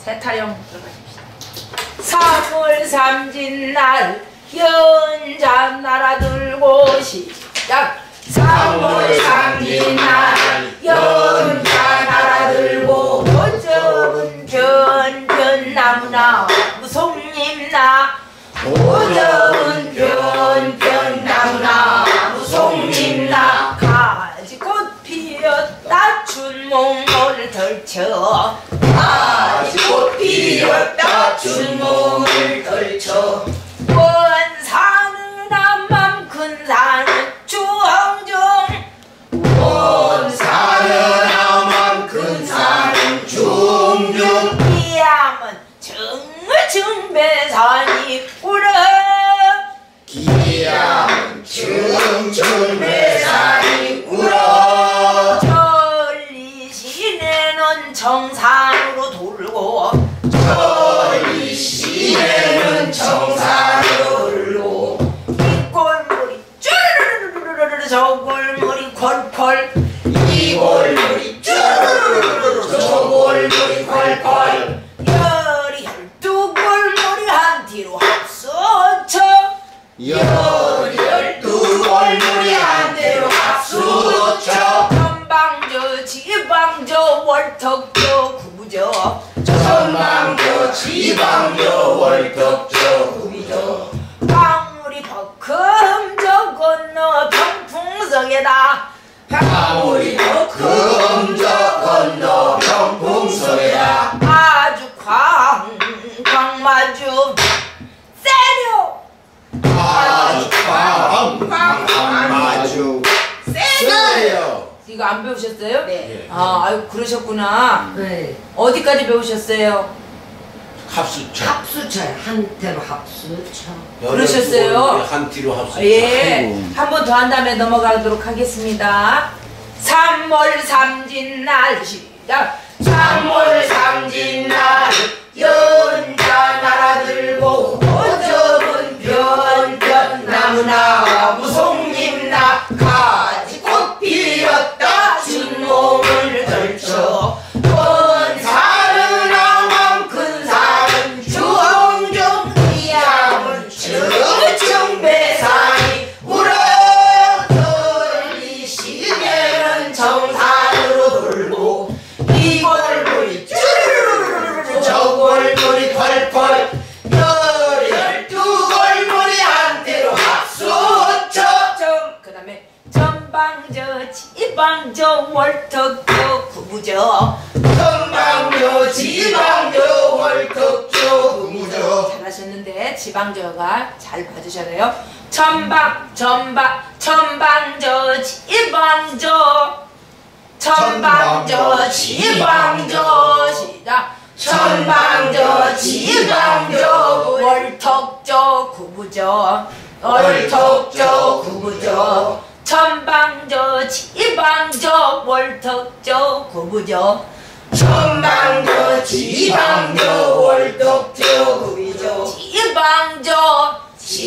세타령 들어가십시다. 3월 삼진날 연자 날아들고 시작. 3월 삼진날 연자 날아들고 오적은 변변나무나 무송잎나 오적은 변변나무나 무송잎나 가지꽃 피었다 춘몽을 덜쳐 가지꽃 피었다 춘몽을 덜쳐 원산은 암맘 큰산은 주황정 원산은 암맘 큰산은 주황정 기암은 정정배산이 울어 기암은 정정배산이 울어 천리시내는 정산으로 돌고 천리시내는 정산으로 돌고 이 골물이 쭈르르르르르 저 골물이 콜콜 이 골물이 쭈르르르르 저 골물이 콜콜 열이 12골물이 한 뒤로 합수쳐 12골물이 한 대로 합수쳐 전방저 지방저 월턱저 구부저 전망저 지방저 월턱저 구부저 방울이 버금저 건너 병풍성에다 방울이 버금저 건너 병풍성에다 아주 광마주 세려 아주 광마주 세요. 이거 안 배우셨어요? 네. 아유 그러셨구나. 네. 어디까지 배우셨어요? 합수처 합수쳐요. 한태로 합수쳐. 그러셨어요? 한 뒤로 합수처 예. 한 번 더 한 다음에 넘어가도록 하겠습니다. 3월 삼진날 시작. 3월 삼진날 연자 날아들고 오적은 변변나무나 무송잎나 가지꽃 피었다 춘몽을 덜쳐 원산은 암암 큰산은 주홍종 기암은 정정배산이 울어 천리시내는 정산으로 돌고 이 골물이 쭈르르르르 저 골물이 펄펄 12골물이 한대로 합수쳐 그 다음에 전방저 지방저 월턱저 구부저 전방저 지방저 월턱저 구무저 잘하셨는데 지방저가 잘 봐주셔야 돼요. 전방저 지방저 전방저 지방저 시작. 전방저 지방저 월턱저 구부저 월턱저 구부저 전방저 지방저 월턱저 구부저 전방저 지방저 월턱저 구부저 지방저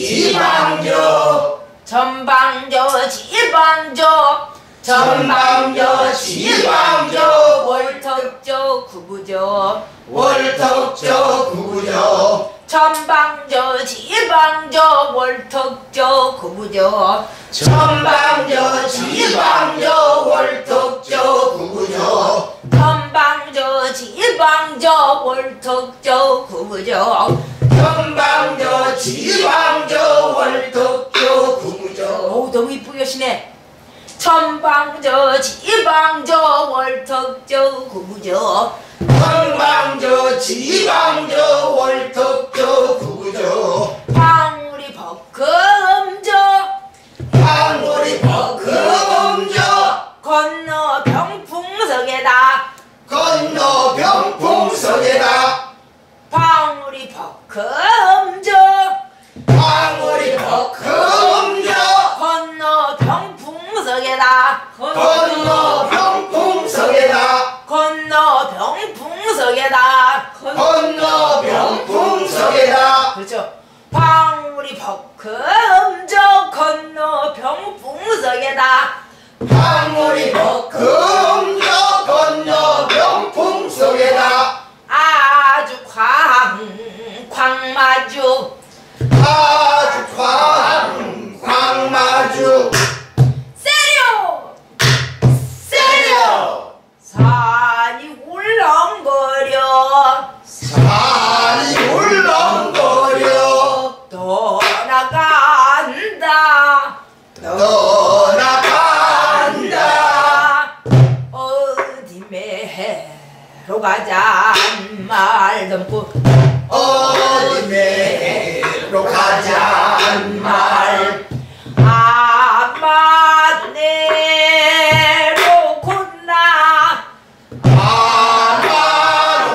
지방저 전방저 지방저 전방저 지방저 월턱저 구부저 월턱저 구부저 전방저 지방저 월턱저 구부저 전방저 지방저 월턱저 구부저 전방저 지방저 월턱저 구부저 전방저 지방저 월턱저 구부저 어우 너무 이쁘게 하시네. 전방저 지방저 월턱저 구부저 전방저 지방저 월턱저 구부저 방울이 버금저 방울이 버금저 건너 병풍석에다 건너 병풍석에다 방울이 버금저 방울이 버금저 건너 병풍석에다 건너 병풍석에다 건너 병풍석에다 건너 병풍석에다 그렇죠. 방울이 버금저 건너 병풍석에다 방울이 버금저 건너 병풍석에다 아주 가자 말 덤고 어디 내로 가자 말 아마 내로 곤나 아마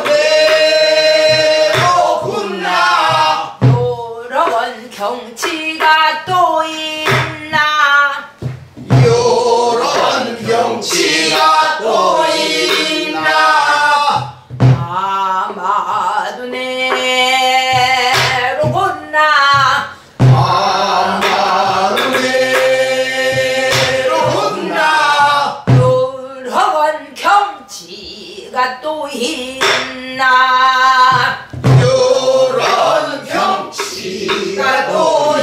내로 군나 요런 경치가 또 있나 요런 경치가 또 있나 아마도 내로 곤나 아마 내로 군나 요런 경치가 또 있나 요런 경치가 또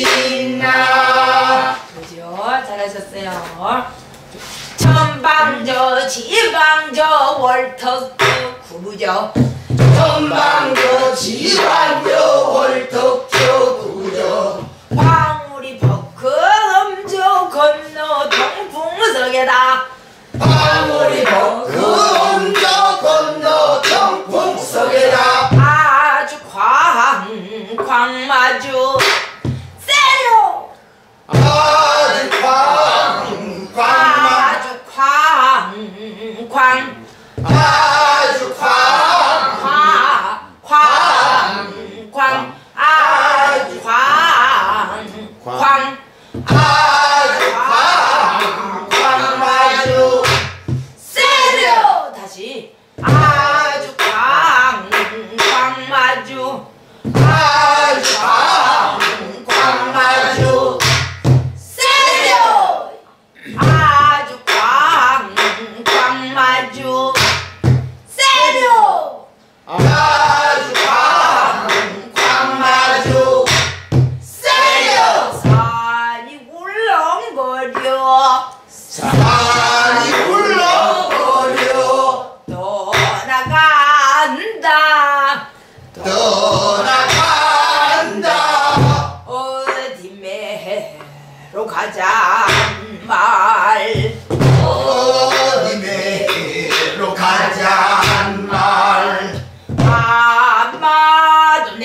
있나 그죠? 잘하셨어요. 천방저 지방저 월턱저 구부저 전방저 지방저 월턱저 구저 방울이 버금저 건너 동풍석에다 방울이 그 엄저 건너 경풍석에다 아주 광마주 세요 아주 광광마 아주 광 아주 광 아주 광 아주 광마주 세려 다시 아주 광마주 아주 광마주 세려 아주 광마주 세려 아주 광마주 세려 산이 울렁거려 산이 울렁거려 떠나간다 떠나간다 어디 매로 가자 말 어디 매로 가자 말 아마도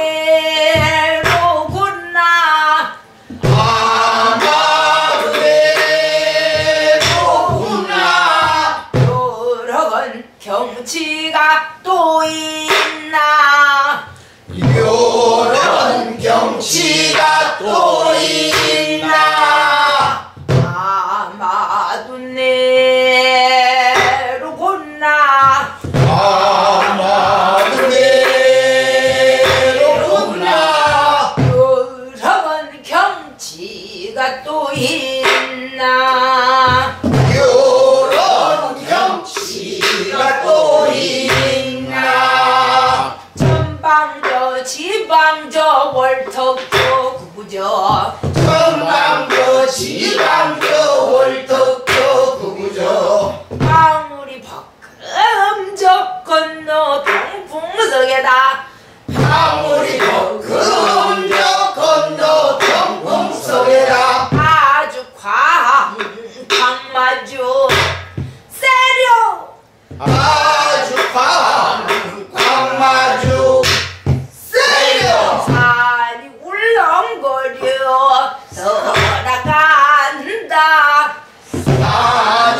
내로구나 아마도 내로구나 요런 경치가 또 있나 요런 경치가 또 있나 아마도 내로구나 아마도 내로구나 요런 경치가 또 있나 요런 경치가 또 있나 전방저 지방저 월턱저 구부저 전방저 지방저 월턱저 구부저 방울이 버금저 건너 동풍석에다 방울이 그 엄저 건너 경풍석에다 아주 광마주 세려 아주 광마주 세려 산이 울렁거려 떠나간다 산이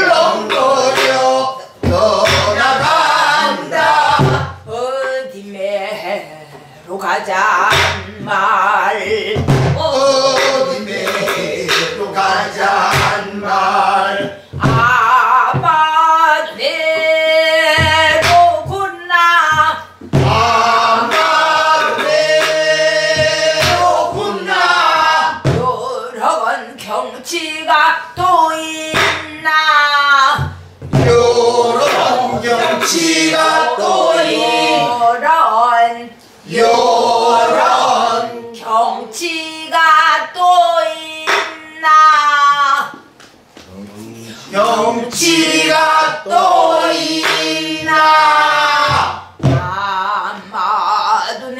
울렁거려 떠나간다 어디 매로 가자 말 어디 매로 가자 말 아마도 내로구나 아마도 내로구나 요런 경치가 또 있나 요런 경치가 또 있나 요런 경치가 또 있나 경치가 또 있나 아마도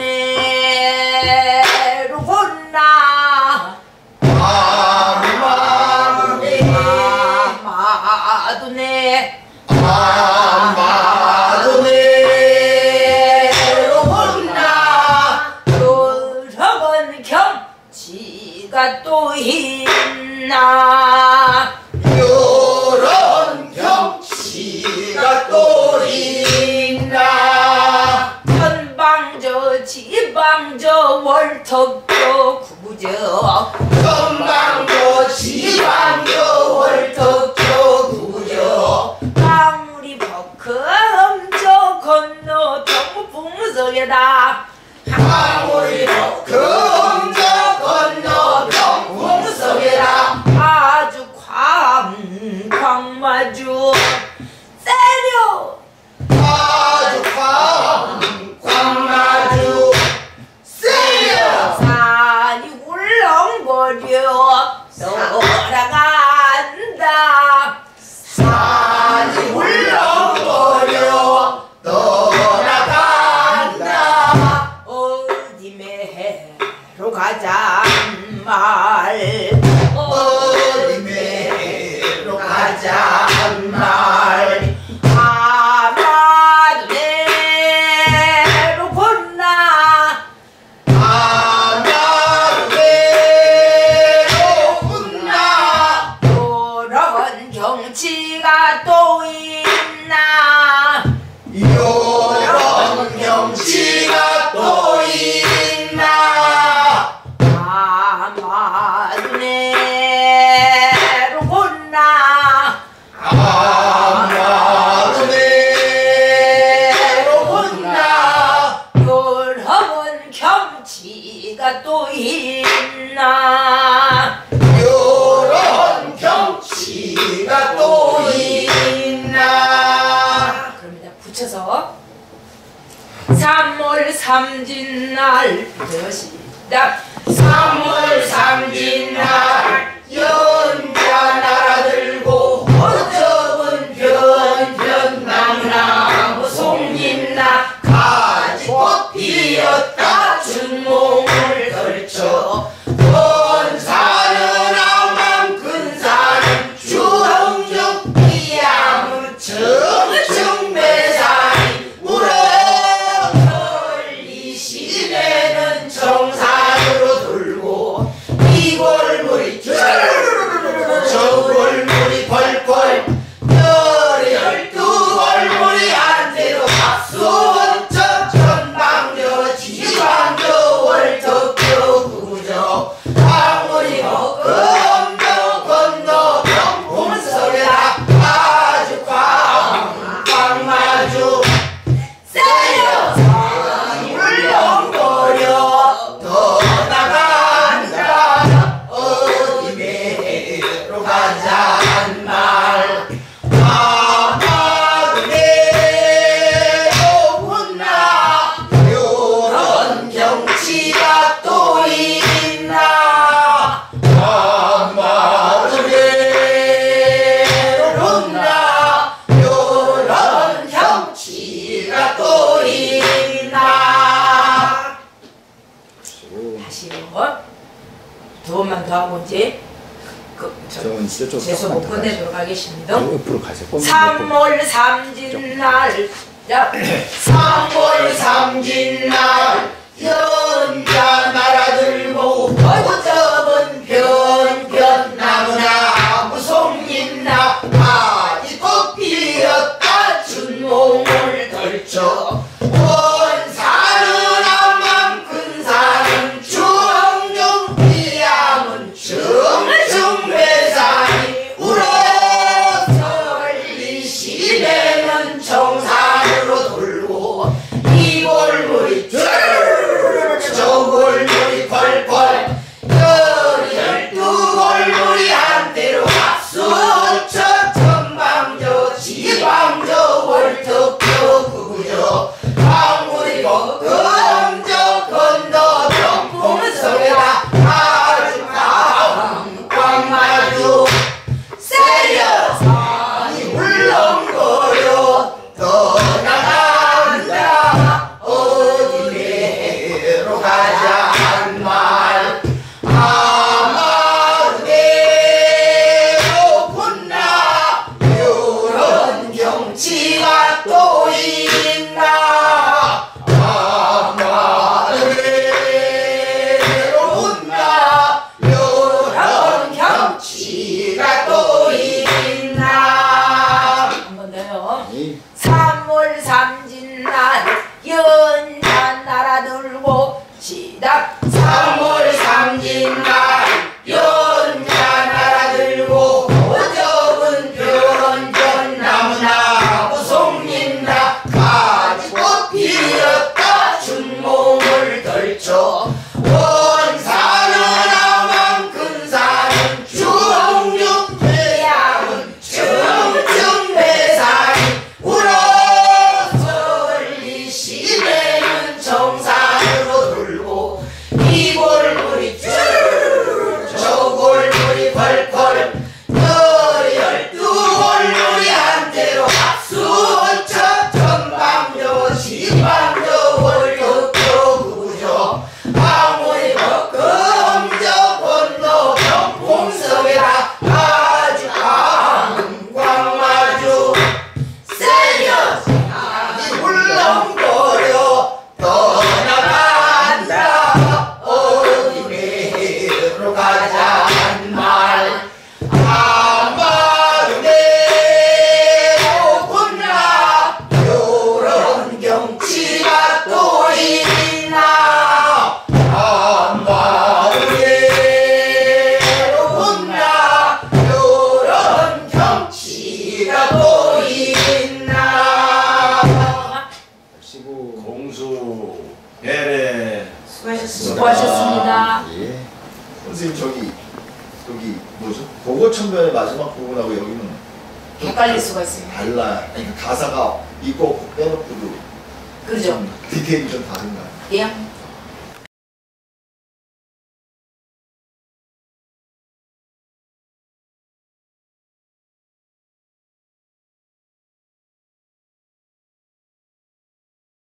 내로구나 아마도 아마도 내 아마도 있나 요런 경치가 또 있나 전방저 지방저 월턱저 구부저 전방도 지방도 월턱도 구저 방울이 버금저 건너 병풍석에다 방울이 금저 건너 병풍석에다 아주 광마주 세려 아주 광마주 세려 산이 울렁거려 돌아간다 산이 울렁거려 떠나간다 어디 매로 가자 말 어디 매로 가자 말 아마도 내로 건나 아마도 외롭구나 요런 경치가 또 있나 요런 경치가 또 있나 아마도 내로 건나 아마도 외롭구나 요런 경치가 또 있나 요런 경치가 또 있나 그럽니다. 붙여서 3월 삼진날부터 시작 3월 삼진날 연자 날아들고 어쩌면 변변 나무나무 송잎나 가지꽃 피었다 춘몽을 걸쳐 먼 산은 암만 큰 산은 주렁죽 피야무 청청 매산이 울어 이 시내는 정산으로 돌고 이골물이 저골물이 벌벌 열이 12골물이 한대로 박수원천 전방저 지방저 월턱저 구저 방울이 먹금저 건너 병풍석에다 아주 광마주 세려 산이 울렁거려 떠나간다 어디 매로 가자는 말 아마도 외롭구나 요런 경치가 또 있나 아마도 외롭구나 요런 경치가 또 있나 다시 두 번만 더 하고 이제 재수 못 끝내도록 하겠습니다. 옆으로 가세요. 3월 삼진날 3월 삼진날 연자 날아들고 어쩌면 변변 나무나 송잎나 가지꽃 피었다 춘몽을 걸쳐 원 산은 암만 큰 산은 주렁죽 피야문 청청 매산이 울어서 이 시내는 정산으로 돌고 이골물이 바라보고 있나. 시고 공수 배래 수고하셨습니다. 예. 선생님 저기 뭐죠? 보고천변의 마지막 부분하고 여기는 헷갈릴 수가 있어요. 달라. 아니, 가사가 있고 빼놓고도 그러죠? 디테일이 좀 다른가요? 예.